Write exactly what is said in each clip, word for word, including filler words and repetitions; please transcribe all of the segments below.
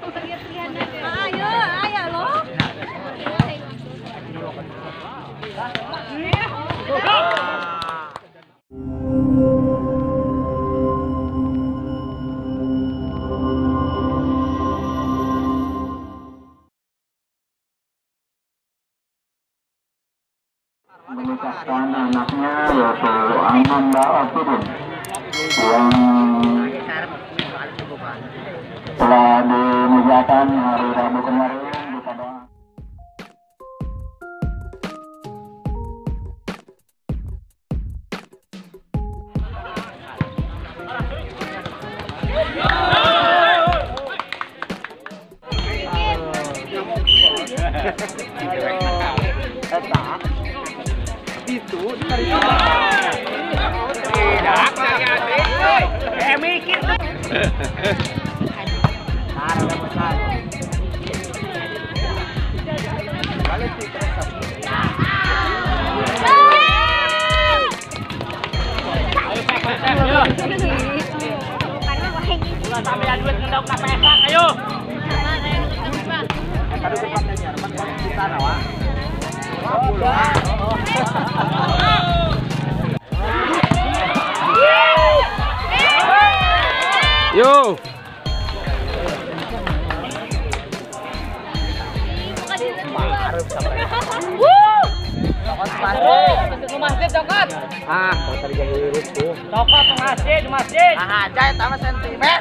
Ayo, ayo loh. Menikahkan anaknya yaitu Ananda Afidin yang telah dinikahkan hari Rabu kemarin di Padang. Itu dari tidak dari asli eh mikir ada besar balik sih terus sampai duit ngendok na pesa ayo tadi depannya Jerman kalau kita nawa Yo. Masjid cokot. Ah, tadi jadi urus tuh. Cokot di masjid, di masjid. Ah, aja sama sentimen.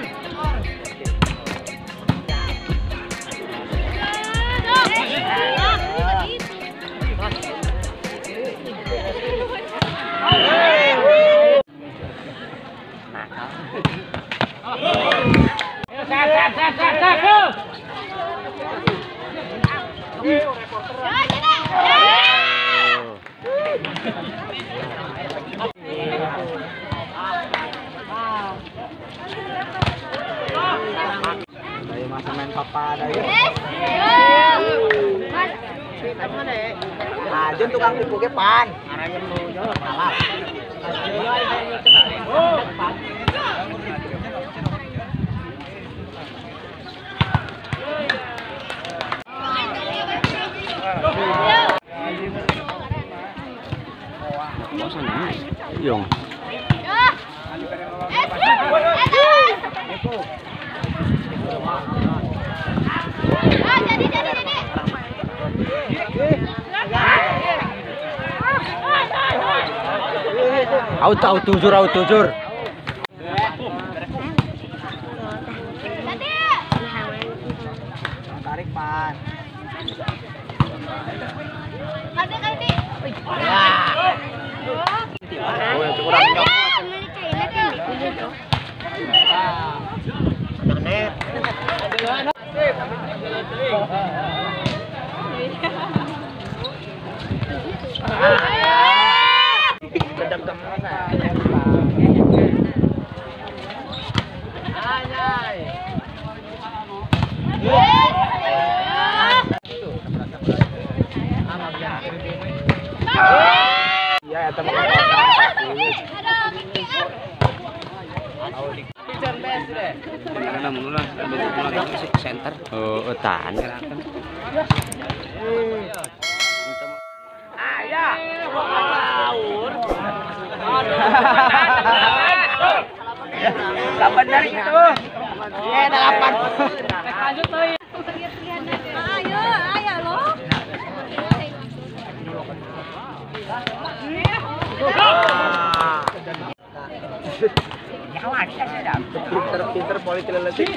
Dari masa main papa dari. Ajun tukang tipu ke pan. Arahnya menuju kalah. Yung. Out, out, tujur, out, tujur. Tarik pan. Kasih kasih. Oh, yang kurang nyok. Net. Kedap-kedap mana? Anjay. Iya, ya teman. Karena mulai mulai musik center. Oh, tahan kan. Ayah. Laur. Kapan dari itu? Eh, delapan. Lanjut tuh. Ayo, ayo loh. Pinter-pinter politik leletik.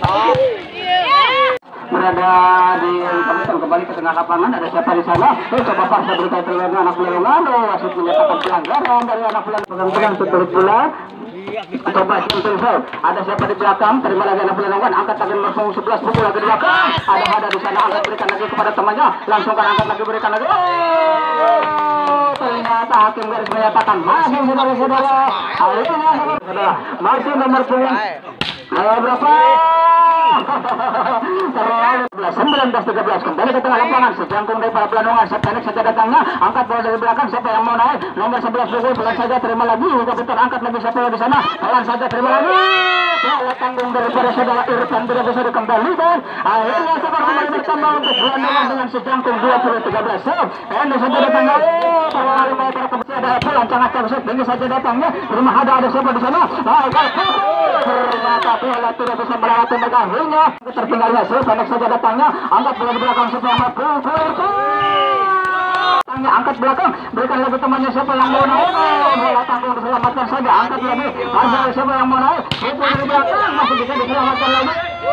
Berada di kawasan kembali ke tengah lapangan, ada siapa di sana? Eh, coba paksa berita terlihat anak pelanggan, oh, wasit menyatakan pelanggaran dari anak pelanggan pegang setelah bola. Coba simple, ada siapa di belakang? Terima lagi anak pelanggan, angkat tangan langsung sebelas pukul lagi di belakang. Ada ada di sana, angkat berikan lagi kepada temannya, langsung kan angkat lagi berikan lagi. Oh, ternyata hakim garis menyatakan masih saudara-saudara. Masih nomor punggung. Ayo berapa? sembilan belas tiga belas kembali ke tengah lapangan sejangkung dari para pelandungan setenik saja datangnya angkat bola dari belakang siapa yang mau naik nomor sebelas pukul pelan saja terima lagi kapten angkat lagi siapa di sana pelan saja terima lagi bola tanggung daripada saudara Irfan tidak bisa dikembalikan akhirnya sepak kembali bertambah untuk pelandungan dengan sejangkung dua puluh tiga belas ini saja datangnya terlalu mau terkebisi ada pelan sangat terusik ini saja datangnya rumah ada ada siapa di sana ternyata bola tidak bisa melewati megahinya tertinggalnya setenik saja datangnya angkat bola di belakang siapa yang mampu tangnya angkat belakang berikan lagi temannya siapa yang mau naik bola tanggung diselamatkan saja angkat lagi masih siapa yang mau naik itu dari belakang masih bisa diselamatkan lagi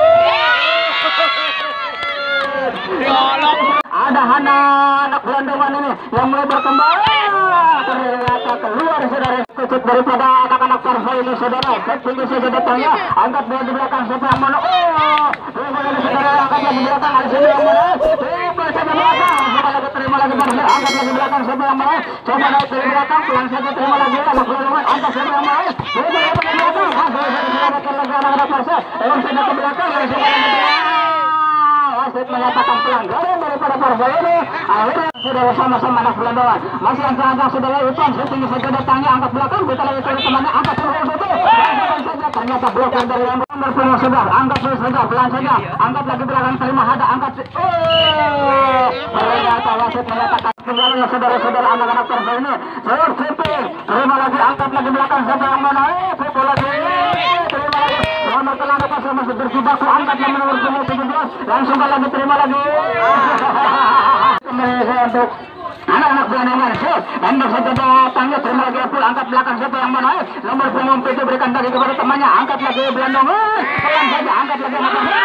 ada Hana anak gelandungan ini yang mulai berkembang ternyata keluar saudara kucuk daripada anak-anak Parva ini saudara tinggi saja datangnya angkat bola di belakang siapa yang mana oh saudara angkat lagi belakang ada siapa yang mana coba saja belakang coba lagi terima lagi Parva angkat lagi belakang siapa yang mana coba naik dari belakang pelan saja terima lagi anak gelandungan angkat siapa yang mana coba lagi ke belakang masih bisa diselamatkan lagi anak-anak Parva orang saja ke belakang yang siapa yang mana wasit menyatakan pelanggaran daripada Parva ini akhirnya sudah sama-sama anak gelandungan masih angka-angka saudara Irfan setinggi saja datangnya angkat belakang kita lagi cari temannya angkat terus betul saja ternyata blokir dari yang berpenuh saudara angkat terus saja pelan saja angkat lagi belakang terima ada angkat oh ternyata wasit menyatakan tinggalnya saudara-saudara anak-anak Parva ini saya Cipi terima lagi angkat lagi belakang siapa yang mana eh Cipi lagi terima lagi Muhammad Telana pasal masih berjibaku angkat yang menurut tujuh belas langsung lagi terima lagi kembali saya untuk anak-anak gelandungan set anda saja datangnya terima lagi full angkat belakang siapa yang mau naik nomor punggung P T berikan lagi kepada temannya angkat lagi gelandungan pelan saja angkat lagi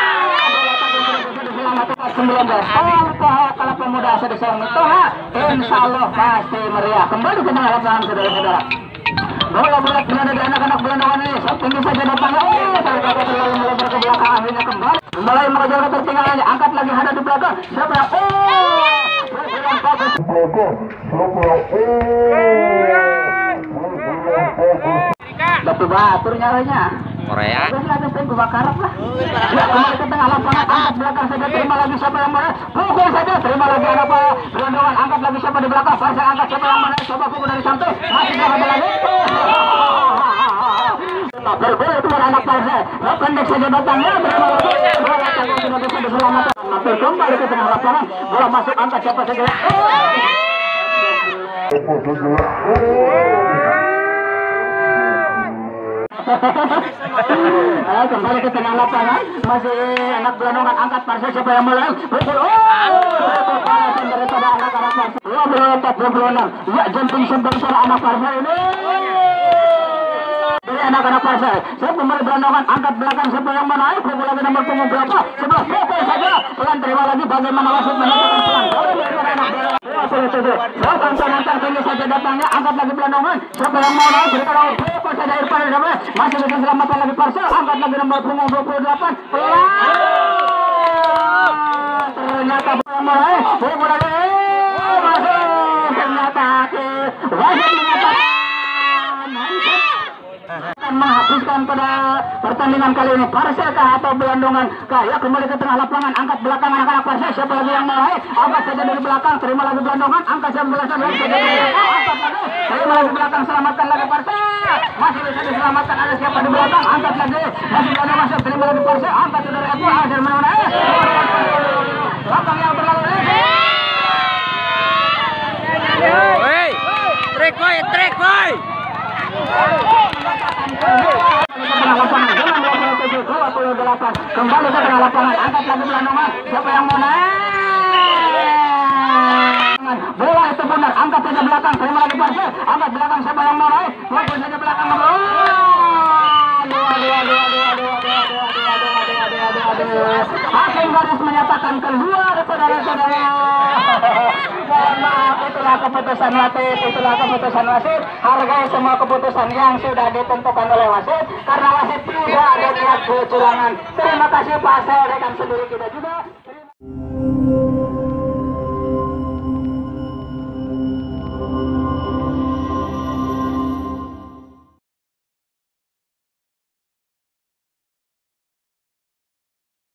sembilan belas alkohol kalau pemuda sudah disayang toha insya Allah pasti meriah kembali ke tengah lapangan saudara-saudara bola bulat berada di anak-anak gelandungan ini tinggi saja datangnya oh ternyata terlalu melebar ke belakang akhirnya kembali mulai mengejar ketertinggalannya angkat lagi ada di belakang siapa yang oh batu batur nyaranya Korea ada saya kebakaran lah ya kembali ke tengah lapangan angkat belakang saja terima lagi siapa yang mana pukul saja terima lagi ada apa gelandungan angkat lagi siapa di belakang pasang angkat siapa yang mana coba pukul dari samping masih ada lagi berbeda dengan anak Parva pendek saja datangnya terima lagi bola tanggung sudah bisa diselamatkan hampir kembali ke tengah lapangan bola masuk angkat siapa saja oh kembali ke tengah lapangan masih anak gelandungan angkat Parva siapa yang mulai pukul oh balasan daripada anak-anak Parva dua puluh empat dua puluh enam ya jumping shot dari anak Parva ini dari anak-anak Parva siapa kembali gelandungan angkat belakang siapa yang mana naik pukul lagi nomor punggung berapa sebelah pukul saja pelan terima lagi bagaimana wasit menyatakan pelan daripada anak gelandungan nantang tinggi saja datangnya angkat lagi gelandungan siapa yang mau naik berikan nomor pukul saja Irfan masih bisa selamatkan lagi Parva angkat lagi nomor punggung dua puluh delapan pelan ternyata bola mulai pukul lagi masuk ternyata wasit menyatakan akan menghabiskan pada pertandingan kali ini Parva kah atau gelandungan kah ya kembali ke tengah lapangan angkat belakang anak-anak Parva siapa lagi yang mulai angkat saja dari belakang terima lagi gelandungan angkat saja belakang angkat lagi terima lagi belakang selamatkan lagi Parva masih bisa diselamatkan ada siapa di belakang angkat lagi masih ada masuk terima lagi Parva angkat dari aku hasil mana belakang yang terlalu Woi, trek boy, trek boy. Kembali ke tengah lapangan angkat lagi gelandungan siapa yang mau naik bola itu benar angkat saja belakang terima lagi Parva angkat belakang siapa yang mau naik fokus saja belakang dua dua dua dua dua dua hakim garis menyatakan keluar saudara-saudara mohon maaf itulah keputusan wasit itulah keputusan wasit hargai semua keputusan yang sudah ditentukan oleh wasit karena wasit tidak ada niat kecurangan terima kasih Pak saya rekan sendiri kita juga.